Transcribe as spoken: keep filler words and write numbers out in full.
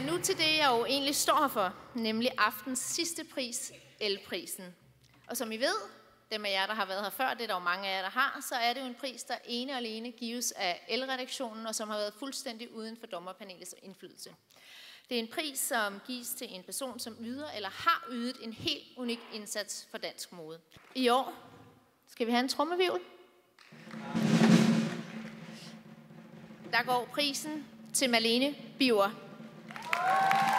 Nu til det, jeg jo egentlig står her for, nemlig aftens sidste pris, elprisen. Og som I ved, dem af jer, der har været her før, det er der jo mange af jer, der har, så er det jo en pris, der ene og alene gives af elredaktionen, og som har været fuldstændig uden for dommerpanelets indflydelse. Det er en pris, som gives til en person, som yder eller har ydet en helt unik indsats for dansk mode. I år skal vi have en trommevivl. Der går prisen til Malene Birger.